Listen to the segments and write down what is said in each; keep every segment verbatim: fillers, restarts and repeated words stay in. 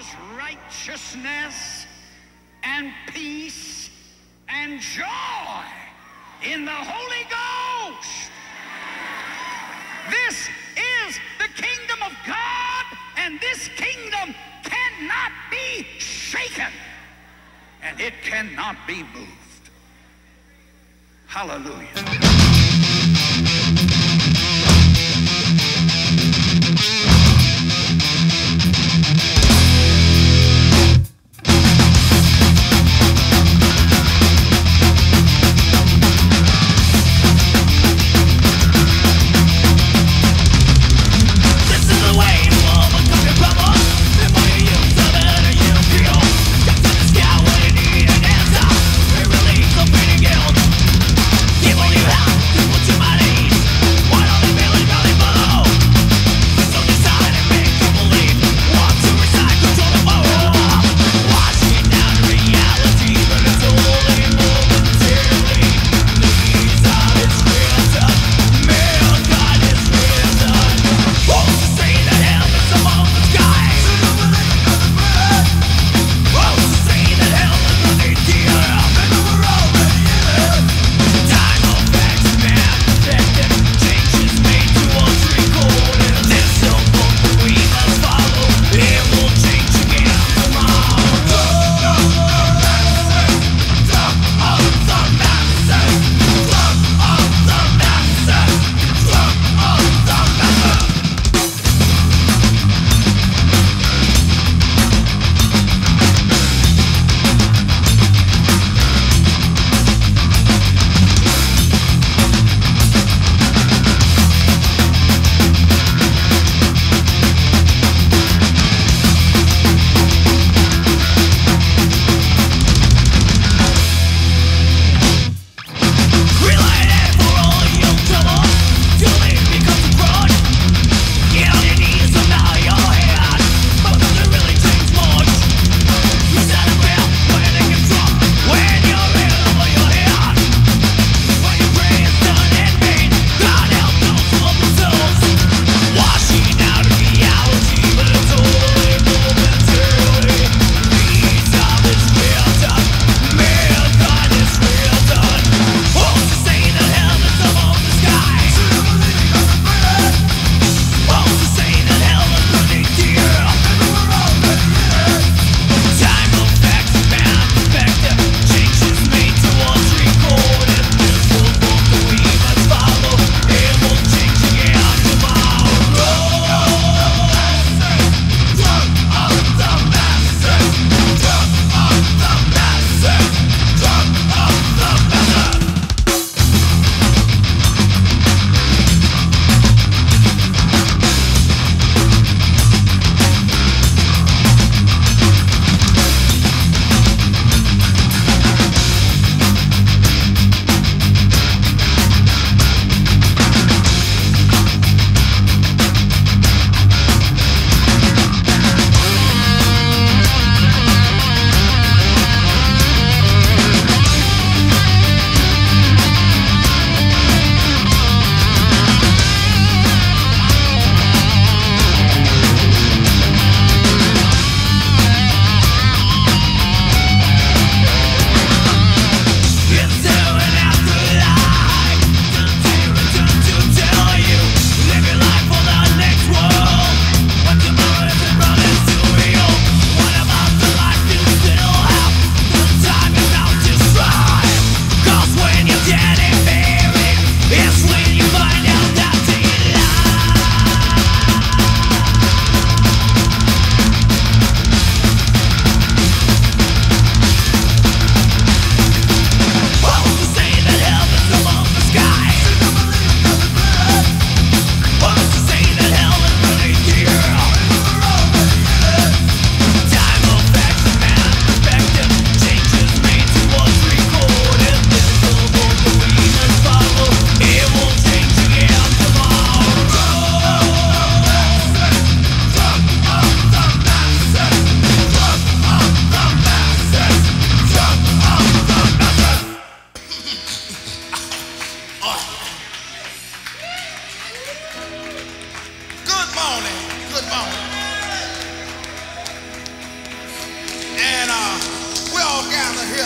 righteousness and peace and joy in the Holy Ghost. This is the kingdom of God, and this kingdom cannot be shaken, and it cannot be moved. Hallelujah.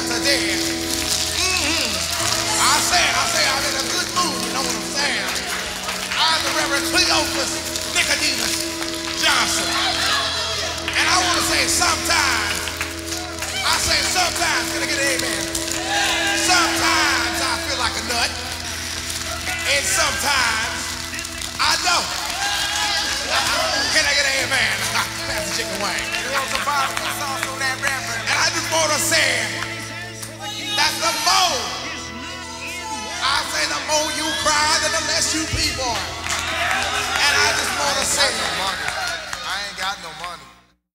here today. Mm-hmm. I say, I say, I'm in a good mood, you know what I'm saying? I'm the Reverend Cleophas Nicodemus Johnson. And I want to say sometimes, I say sometimes, can I get an amen? Sometimes I feel like a nut, and sometimes I don't. Can I get an amen? That's the chicken wing. And I just want to say that the more, I say the more you cry, then the less you people. And I just want to say, I ain't got no money.